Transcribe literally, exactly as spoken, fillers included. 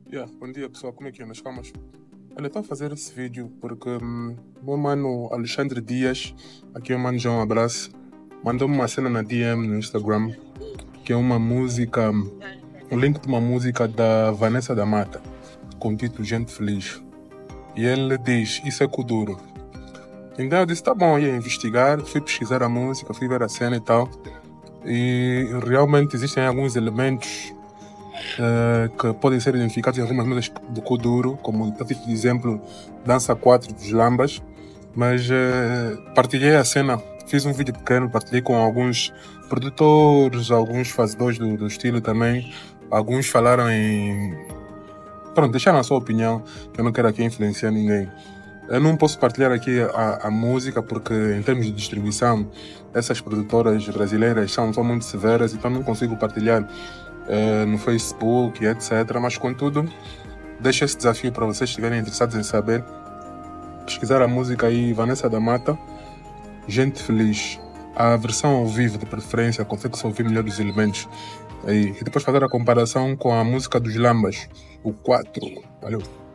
Yeah, bom dia pessoal, como é que é? Nas calmas? Olha, estou a fazer esse vídeo porque hum, meu mano Alexandre Dias, aqui eu mando já um abraço, mandou-me uma cena na D M no Instagram, que é uma música, hum, um link de uma música da Vanessa da Mata, com o título Gente Feliz. E ele diz, isso é Kuduro. Então eu disse, tá bom, eu ia investigar, fui pesquisar a música, fui ver a cena e tal, e realmente existem alguns elementos Uh, que podem ser identificados em algumas músicas do Kuduro, como a título de exemplo Dança quatro dos Lambas, mas uh, partilhei a cena, fiz um vídeo pequeno, partilhei com alguns produtores, alguns fazedores do, do estilo também, alguns falaram em... Pronto, deixaram a sua opinião, que eu não quero aqui influenciar ninguém. Eu não posso partilhar aqui a, a música porque em termos de distribuição essas produtoras brasileiras são, são muito severas, então não consigo partilhar Uh, no Facebook, etcétera. Mas, contudo, deixo esse desafio para vocês que estiverem interessados em saber. Pesquisar a música aí, Vanessa da Mata, Gente Feliz. A versão ao vivo, de preferência, consegue-se ouvir melhor os elementos. Aí. E depois fazer a comparação com a música dos Lambas, o quatro. Valeu.